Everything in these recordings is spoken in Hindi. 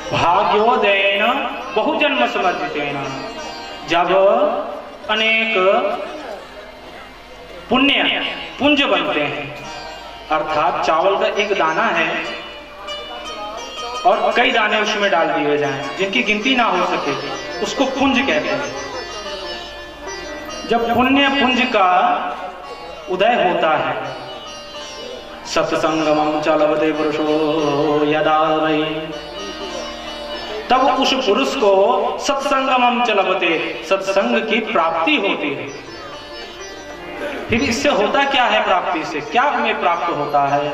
भाग्योदयेन बहुजन्म समर्जितेन, जब अनेक पुण्य पुंज बनते हैं, अर्थात चावल का एक दाना है और कई दाने उसमें डाल दिए जाएं जिनकी गिनती ना हो सके, उसको पुंज कहते हैं। जब पुण्य पुंज का उदय होता है, सत्संगमं च लभते पुरुषो यदा वै, तब उस पुरुष को सत्संगमं च लभते, सत्संग की प्राप्ति होती है। फिर इससे होता क्या है? प्राप्ति से क्या हमें प्राप्त होता है?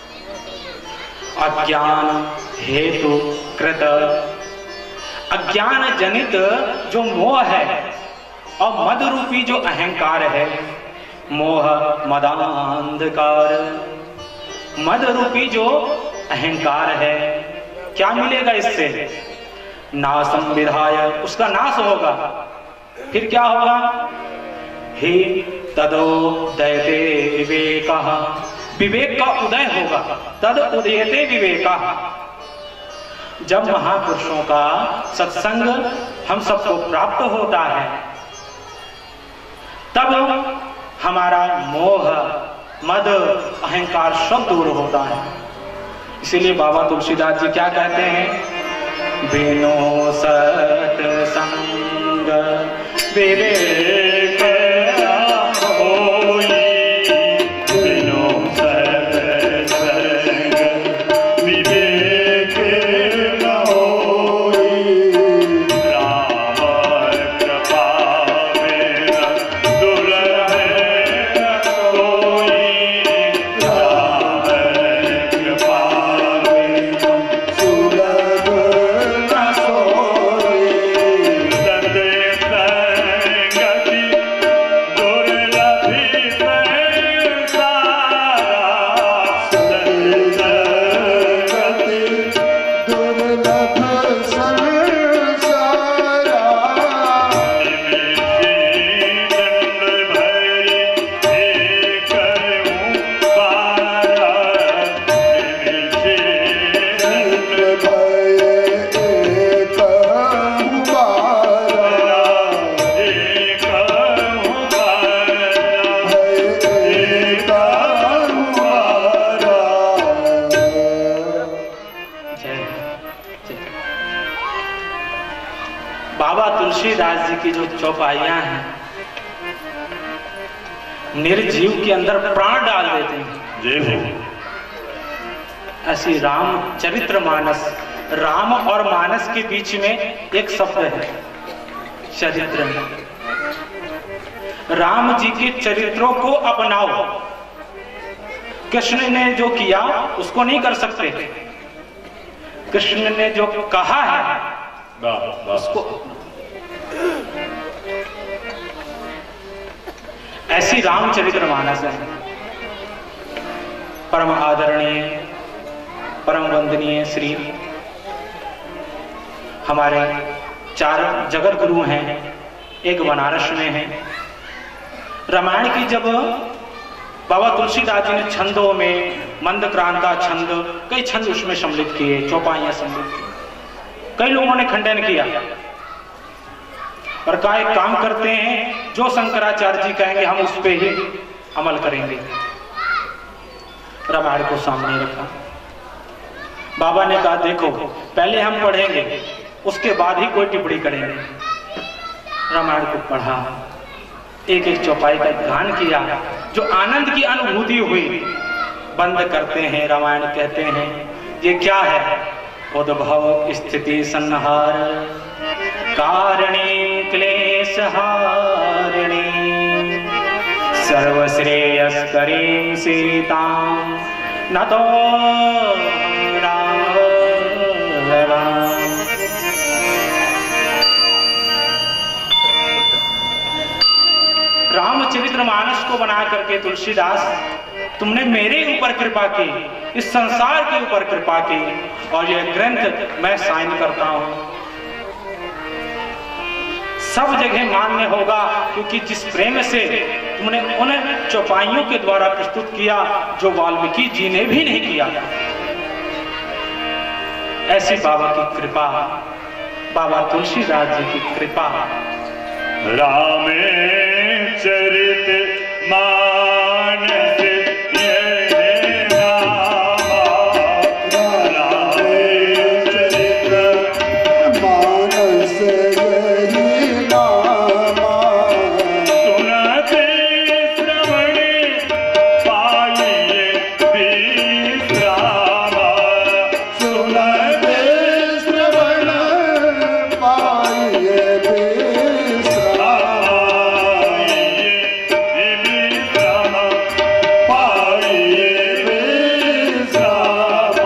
अज्ञान हेतु कृत, अज्ञान जनित जो मोह है और मद रूपी जो अहंकार है, मोह मदांधकार, मद रूपी जो अहंकार है, क्या मिलेगा इससे? नाशं विधाय, उसका नाश होगा। फिर क्या होगा? ही तदोदयते विवेकः, विवेक का उदय होगा। तद उदयते विवेकः, जब महापुरुषों का सत्संग हम सबको प्राप्त होता है, तब हमारा मोह मद अहंकार सब दूर होता है। इसीलिए बाबा तुलसीदास जी क्या कहते हैं? बिनो सत्संग विवेक होई, बिनो सत्संग विवेक न होई, राम कृपा मेरा दुर्लभ कोई, राम कृपा मेरा सुलभ न सोई, सत्संगति दुर्लभी संसारा, सत्संगति दुर्लभ संसारा, बाबा तुलसीदास जी की जो चौपाइयां हैं, निर्जीव के अंदर प्राण डाल देते हैं। ऐसी रामचरितमानस, राम और मानस के बीच में एक शब्द है चरित्र। राम जी के चरित्रों को अपनाओ। कृष्ण ने जो किया उसको नहीं कर सकते, कृष्ण ने जो कहा है उसको। ऐसी रामचरितमानस है, परम आदरणीय परम वंदनीय श्री हमारे 4 जगत गुरु हैं। एक बनारस में है। रामायण की जब बाबा तुलसीदास जी ने छंदों में मंदक्रांता छंद, कई छंद उसमें सम्मिलित किए, चौपाइयां सम्मिलित की। कई लोगों ने खंडन किया और कहा एक काम करते हैं, जो शंकराचार्य जी कहेंगे हम उस पे ही अमल करेंगे। रामायण को सामने रखा। बाबा ने कहा देखो पहले हम पढ़ेंगे, उसके बाद ही कोई टिप्पणी करेंगे। रामायण को पढ़ा, एक एक चौपाई का ध्यान किया, जो आनंद की अनुभूति हुई। बंद करते हैं, रामायण कहते हैं ये क्या है? उद्भव स्थिति संहार, कारणी क्लेश हारिणी, सर्वश्रेयस्करीं सीतां नतो राम। रामचरितमानस को बना करके तुलसीदास, तुमने मेरे ऊपर कृपा की, इस संसार के ऊपर कृपा की, और यह ग्रंथ मैं साइन करता हूं। सब जगह मान्य होगा, क्योंकि जिस प्रेम से तुमने उन चौपाइयों के द्वारा प्रस्तुत किया जो वाल्मीकि जी ने भी नहीं किया। ऐसी बाबा की कृपा, बाबा तुलसीदास जी की कृपा। रामचरित मानस ये नामा, रामचरित मानस यही नामा, सुनते श्रवण पाइए विश्रामा, सुनते श्रवण पाइए विश्राम, पाइए विश्राम,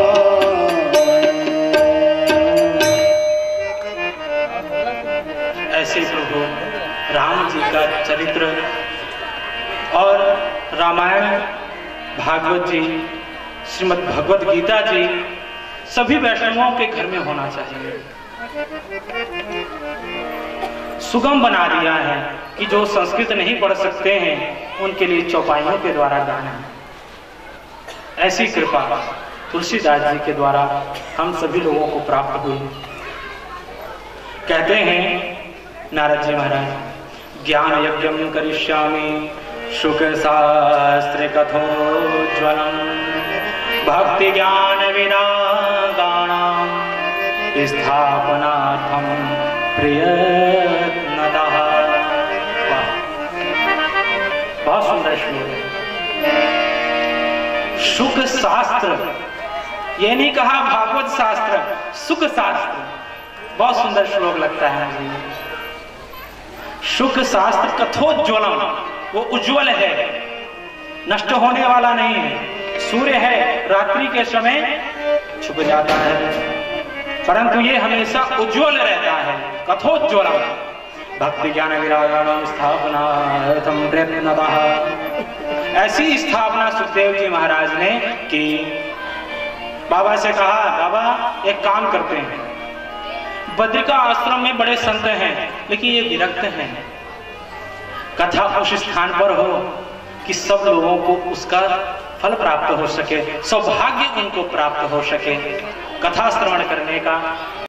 ऐसे प्रभु राम जी का चरित्र और रामायण, भागवत जी, श्रीमद् भगवत गीता जी सभी वैष्णवों के घर में होना चाहिए। सुगम बना दिया है कि जो संस्कृत नहीं पढ़ सकते हैं उनके लिए चौपाइयों के द्वारा गाना। ऐसी कृपा तुलसीदास जी के द्वारा हम सभी लोगों को प्राप्त हुई। कहते हैं नारद जी महाराज, ज्ञान यज्ञम करिष्यामि शुक शास्त्र कथोज्वलम, भक्ति ज्ञान विरागाणां स्थापनार्थम प्रयत्नतः। वाह, बहुत सुंदर श्लोक है। शुक शास्त्र, ये नहीं कहा भागवत शास्त्र, सुख शास्त्र। बहुत सुंदर श्लोक लगता है मुझे। शुक शास्त्र कथोज्वलम, वो उज्जवल है, नष्ट होने वाला नहीं है। सूर्य है, रात्रि के समय छुप जाता है, परंतु ये हमेशा उज्जवल रहता है। कथोज्वलम, भक्ति ज्ञान विरागाणां स्थापनार्थम प्रयत्नतः। ऐसी स्थापना सुखदेव जी महाराज ने की। बाबा से कहा, बाबा एक काम करते हैं, बद्रिका आश्रम में बड़े संत हैं लेकिन ये विरक्त हैं, कथा उस स्थान पर हो कि सब लोगों को उसका फल प्राप्त हो सके, सौभाग्य उनको प्राप्त हो सके कथा श्रवण करने का।